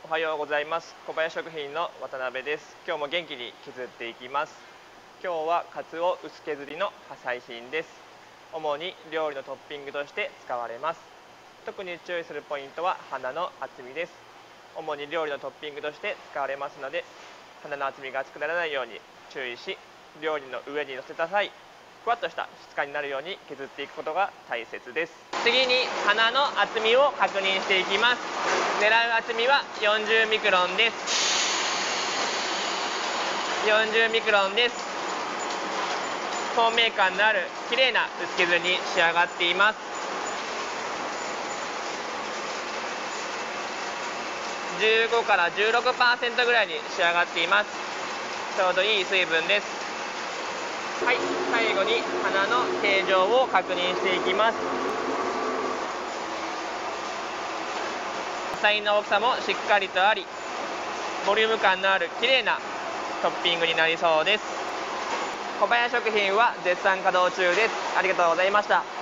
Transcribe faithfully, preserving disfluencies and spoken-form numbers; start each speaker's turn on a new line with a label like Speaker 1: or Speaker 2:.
Speaker 1: おはようございます。小林食品の渡辺です。今日も元気に削っていきます。今日はカツオ薄削りの破砕品です。主に料理のトッピングとして使われます。特に注意するポイントは花の厚みです。主に料理のトッピングとして使われますので、花の厚みが厚くならないように注意し、料理の上に乗せた際、ふわっとした質感になるように削っていくことが大切です。次に花の厚みを確認していきます。狙う厚みはよんじゅうミクロンです。よんじゅうミクロンです。透明感のある綺麗な薄削りに仕上がっています。じゅうごからじゅうろくパーセント ぐらいに仕上がっています。ちょうどいい水分です。はい、最後に花の形状を確認していきます。野菜の大きさもしっかりとあり、ボリューム感のある綺麗なトッピングになりそうです。小林食品は絶賛稼働中です。ありがとうございました。